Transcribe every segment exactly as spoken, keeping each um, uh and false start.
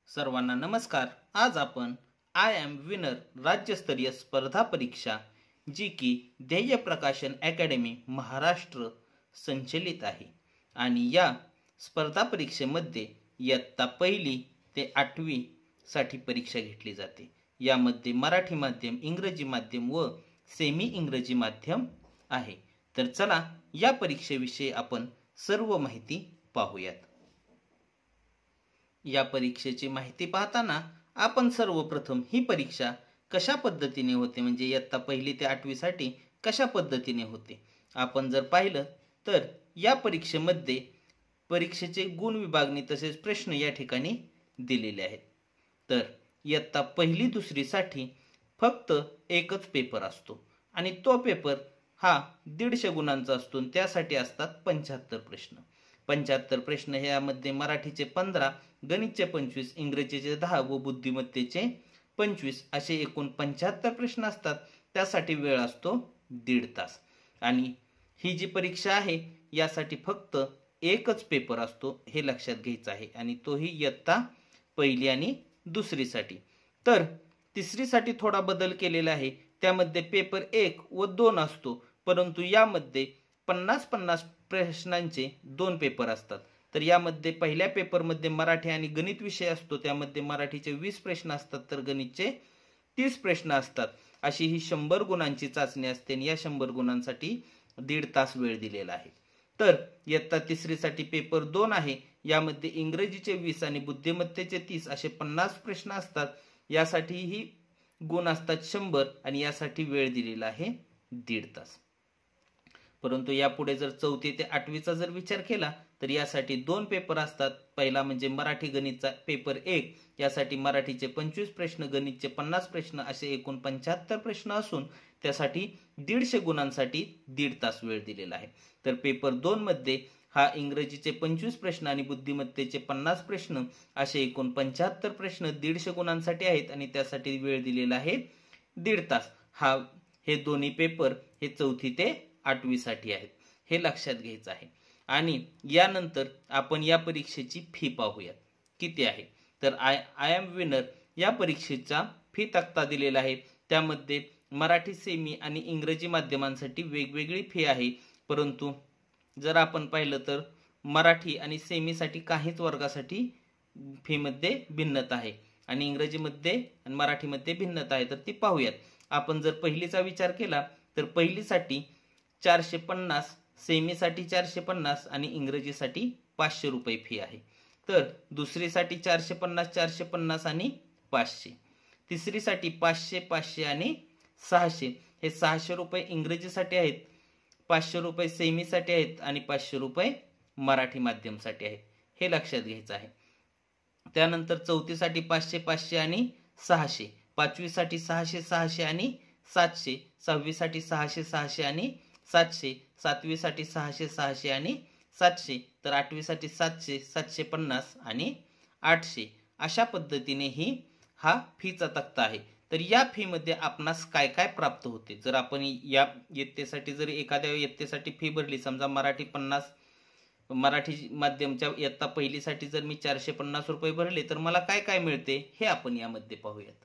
सर्वांना नमस्कार। आज आपण आय एम विनर राज्यस्तरीय स्पर्धा परीक्षा जी की ध्येय प्रकाशन अकॅडमी महाराष्ट्र संचलित आहे आणि या स्पर्धा परीक्षेमध्ये इयत्ता पहिली ते आठवी साठी परीक्षा घेतली जाते। यामध्ये मराठी माध्यम, इंग्रजी माध्यम व सेमी इंग्रजी माध्यम आहे। तर चला या परीक्षेविषयी आपण सर्व माहिती पाहूयात। या परीक्षेची माहिती पाहताना आपण सर्वप्रथम ही परीक्षा कशा पद्धतीने होते म्हणजे इयत्ता पहिली ते आठवी साठी कशा पद्धतीने होते आपण जर पाहिलं तर या परीक्षेमध्ये परीक्षेचे गुण विभागणी तसेच प्रश्न या ठिकाणी दिलेले आहेत। तर इयत्ता पहिली दुसरी साठी फक्त एकच पेपर असतो आणि तो पेपर हा दीडशे गुणांचा असतो। त्यासाठी असतात पंच्याहत्तर प्रश्न। पंच्याहत्तर प्रश्न यामध्ये मराठीचे पंधरा, गणितचे पंचवीस, इंग्रजीचे दहा व बुद्धिमत्तेचे पंचवीस असे एकूण पंच्याहत्तर प्रश्न असतात। त्यासाठी वेळ असतो दीड तास आणि ही जी परीक्षा आहे यासाठी फक्त एकच पेपर असतो हे लक्षात घ्यायचं आहे आणि तोही इयत्ता पहिली आणि दुसरीसाठी। तर तिसरीसाठी थोडा बदल केलेला आहे। त्यामध्ये पेपर एक व दोन असतो, परंतु यामध्ये पन्नास पन्नास प्रश्नांचे दोन पेपर असतात। तर यामध्ये पहिल्या पेपरमध्ये मराठी आणि गणित विषय असतो, त्यामध्ये मराठीचे वीस प्रश्न असतात तर गणितचे तीस प्रश्न असतात। अशी ही शंभर गुणांची चाचणी असते आणि या शंभर गुणांसाठी दीड तास वेळ दिलेला आहे। तर इयत्ता तिसरीसाठी पेपर दोन आहे। यामध्ये इंग्रजीचे वीस आणि बुद्धिमत्तेचे तीस असे पन्नास प्रश्न असतात। यासाठी ही गुण असतात शंभर आणि यासाठी वेळ दिलेला आहे दीड तास। परंतु यापुढे जर चौथी ते आठवीचा जर विचार केला तर यासाठी दोन पेपर असतात। पहिला म्हणजे मराठी गणितचा पेपर एक, यासाठी मराठीचे पंचवीस प्रश्न, गणितचे पन्नास प्रश्न असे एकूण पंच्याहत्तर प्रश्न असून त्यासाठी दीडशे गुणांसाठी दीड तास वेळ दिलेला आहे। तर पेपर दोन मध्ये हा इंग्रजीचे पंचवीस प्रश्न आणि बुद्धिमत्तेचे पन्नास प्रश्न असे एकूण पंच्याहत्तर प्रश्न दीडशे गुणांसाठी आहेत आणि त्यासाठी वेळ दिलेला आहे दीड तास। हा हे दोन्ही पेपर हे चौथी ते आठवी साठी आहेत हे लक्षात घ्यायचं आहे। आणि यानंतर आपण या परीक्षेची फी पाहूया किती आहे। तर आय आय एम विनर या परीक्षेचा फी तक्ता दिलेला आहे। त्यामध्ये मराठी सेमी आणि इंग्रजी माध्यमांसाठी वेगवेगळी फी आहे, परंतु जर आपण पाहिलं तर मराठी आणि सेमीसाठी काहीच वर्गासाठी फी मध्ये भिन्नता आहे आणि इंग्रजीमध्ये आणि मराठीमध्ये भिन्नता आहे। तर ती पाहूयात। आपण जर पहिलीचा विचार केला तर पहिलीसाठी चारशे पन्नास, सेमीसाठी चारशे पन्नास आणि इंग्रजीसाठी पाचशे रुपये फी आहे। तर दुसरीसाठी चारशे पन्नास चारशे पन्नास आणि पाचशे, तिसरीसाठी पाचशे पाचशे आणि सहाशे, हे सहाशे रुपये इंग्रजीसाठी आहेत, पाचशे रुपये सेमीसाठी आहेत आणि पाचशे रुपये मराठी माध्यमसाठी आहेत हे लक्षात घ्यायचं आहे। त्यानंतर चौथीसाठी पाचशे पाचशे आणि सहाशे, पाचवीसाठी सहाशे सहाशे आणि सातशे, सहावीसाठी सहाशे सहाशे आणि सातशे, सातवीसाठी सहाशे सहाशे आणि सातशे, तर आठवीसाठी सातशे सातशे पन्नास आणि आठशे अशा पद्धतीने ही हा फीचा तक्ता आहे। तर या फी मध्ये आपणास काय काय प्राप्त होते जर आपण या इयत्तेसाठी जर एखाद्या इयत्तेसाठी फी भरली, समजा मराठी पन्नास मराठी माध्यमच्या इयत्ता पहिलीसाठी जर मी चारशे पन्नास रुपये भरले तर मला काय काय मिळते हे आपण यामध्ये पाहूयात।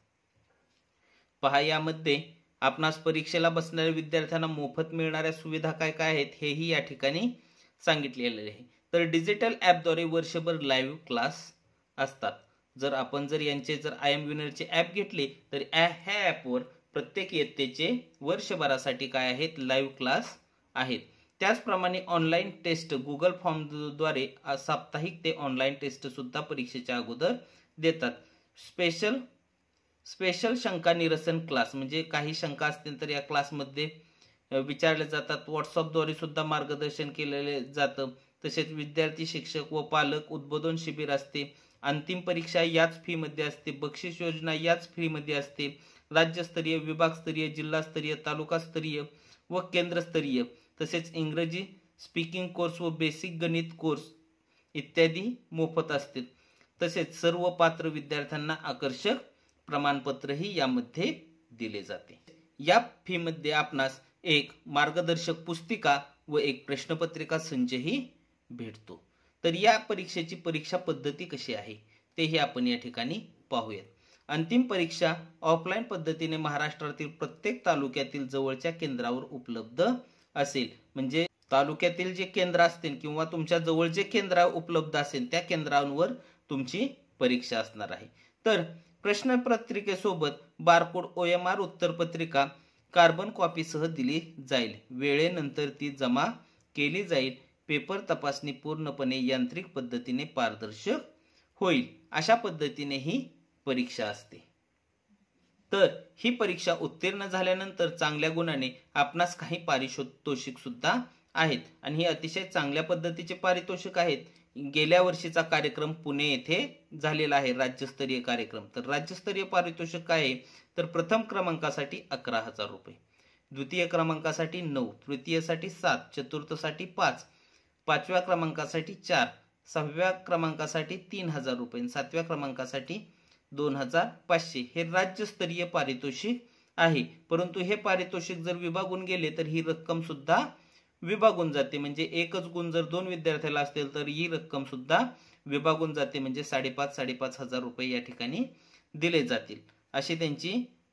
पहा, यामध्ये आपणास परीक्षेला बसणाऱ्या विद्यार्थ्यांना मोफत मिळणाऱ्या सुविधा काय काय आहेत हेही या ठिकाणी सांगितलेले आहे। तर डिजिटल ॲपद्वारे वर्षभर लाईव्ह क्लास असतात। जर आपण जर यांचे जर आय एम विनरचे ॲप घेतले तर ह्या ॲपवर प्रत्येक इयत्तेचे वर्षभरासाठी काय आहेत लाईव्ह क्लास आहेत। त्याचप्रमाणे ऑनलाईन टेस्ट गुगल फॉर्मद्वारे साप्ताहिक ते ऑनलाईन टेस्ट सुद्धा परीक्षेच्या अगोदर देतात। स्पेशल स्पेशल शंका निरसन क्लास म्हणजे काही शंका असतील तर या क्लासमध्ये विचारले जातात। व्हॉट्सअपद्वारे सुद्धा मार्गदर्शन केलेले जातं। तसेच विद्यार्थी, शिक्षक व पालक उद्बोधन शिबिर असते। अंतिम परीक्षा याच फी मध्ये असते। बक्षीस योजना याच फी मध्ये असते। राज्यस्तरीय, विभागस्तरीय, जिल्हास्तरीय, तालुकास्तरीय व केंद्रस्तरीय तसेच इंग्रजी स्पीकिंग कोर्स व बेसिक गणित कोर्स इत्यादी मोफत असते। तसेच सर्व पात्र विद्यार्थ्यांना आकर्षक प्रमाणपत्रही यामध्ये दिले जाते। या फी मध्ये आपणास एक मार्गदर्शक पुस्तिका व एक प्रश्नपत्रिका संचही भेटतो। तर या परीक्षेची परीक्षा पद्धती कशी आहे तेही आपण या ठिकाणी पाहूयात. अंतिम परीक्षा ऑफलाईन पद्धतीने महाराष्ट्रातील प्रत्येक तालुक्यातील जवळच्या केंद्रावर उपलब्ध असेल. म्हणजे तालुक्यातील जे केंद्र असतील किंवा तुमच्या जवळ जे केंद्र उपलब्ध असेल त्या केंद्रांवर तुमची परीक्षा असणार आहे. तर प्रश्नपत्रिकेसोबत बारकोड ओ एम आर उत्तरपत्रिका कार्बन कॉपीसह दिली जाईल. वेळेनंतर ती जमा केली जाईल. पेपर तपासणी पूर्णपणे यांत्रिक पद्धतीने पारदर्शक होईल. अशा पद्धतीने ही परीक्षा असते. तर ही परीक्षा उत्तीर्ण झाल्यानंतर चांगल्या गुणाने आपणास काही पारितोषिक सुद्धा आहेत आणि ही अतिशय चांगल्या पद्धतीचे पारितोषिक आहेत. गेल्या वर्षीचा कार्यक्रम पुणे येथे झालेला आहे, राज्यस्तरीय कार्यक्रम. तर राज्यस्तरीय पारितोषिक काय आहे, तर प्रथम क्रमांकासाठी अकरा हजार रुपये, द्वितीय क्रमांकासाठी नऊ, तृतीयसाठी सात, चतुर्थसाठी पाच, पाचव्या क्रमांकासाठी चार, सहाव्या क्रमांकासाठी तीन हजार रुपये, सातव्या क्रमांकासाठी दोन हजार पाचशे हे राज्यस्तरीय पारितोषिक आहे. परंतु हे पारितोषिक जर विभागून गेले तर ही रक्कम सुद्धा विभागून जाते. म्हणजे एकच गुण जर दोन विद्यार्थ्याला असतील तर ही रक्कम सुद्धा विभागून जाते. म्हणजे साडेपाच साडेपाच हजार रुपये या ठिकाणी दिले जातील अशी त्यांची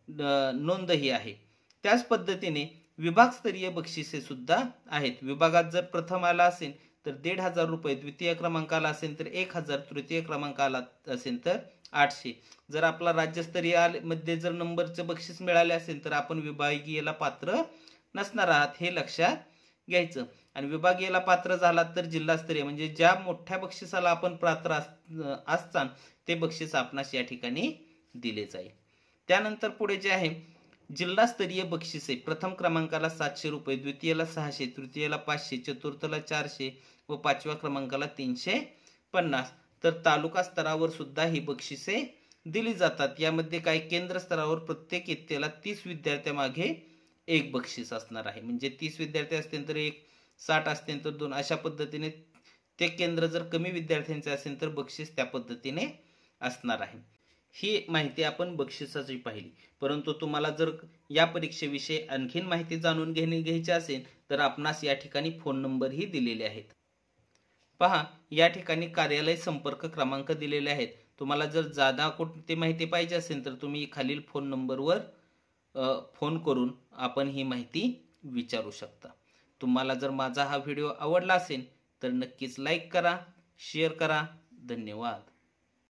नोंदही आहे. त्याच पद्धतीने विभागस्तरीय बक्षिसे सुद्धा आहेत. विभागात जर प्रथम आला असेल तर दीड हजार रुपये, द्वितीय क्रमांकाला असेल तर एक हजार, तृतीय क्रमांकाला असेल तर आठशे. जर आपला राज्यस्तरीय मध्ये जर नंबरचे बक्षीस मिळाले असेल तर आपण विभागीयला पात्र नसणार आहात हे लक्षात घ्यायचं. आणि विभागीयला पात्र झालात तर जिल्हास्तरीय म्हणजे ज्या मोठ्या बक्षिसाला आपण पात्र असतान ते बक्षीस आपणास या ठिकाणी दिले जाईल. त्यानंतर पुढे जे आहे जिल्हास्तरीय बक्षिसे प्रथम क्रमांकाला सातशे रुपये, द्वितीयला सहाशे, तृतीयला पाचशे, चतुर्थला चारशे व पाचव्या क्रमांकाला तीनशे पन्नास. तर तालुका स्तरावर सुद्धा ही बक्षिसे दिली जातात. यामध्ये काही केंद्र स्तरावर प्रत्येक इयत्तेला तीस विद्यार्थ्यामागे एक बक्षीस असणार आहे. म्हणजे तीस विद्यार्थी असतील तर एक, साठ असतील तर दोन, अशा पद्धतीने ते केंद्र जर कमी विद्यार्थ्यांचे असेल तर बक्षीस त्या पद्धतीने असणार आहे. ही माहिती आपण बक्षिसाची पाहिली. परंतु तुम्हाला जर या परीक्षेविषयी आणखीन माहिती जाणून घेणे घ्यायची असेल तर आपणास या ठिकाणी फोन नंबरही दिलेले आहेत. पहा, या ठिकाणी कार्यालय संपर्क क्रमांक दिलेले आहेत. तुम्हाला जर जादा कोणती माहिती पाहिजे असेल तर तुम्ही खालील फोन नंबरवर फोन करून आपण ही माहिती विचारू शकता. तुम्हाला जर माझा हा व्हिडिओ आवडला असेल तर नक्कीच लाईक करा, शेअर करा. धन्यवाद.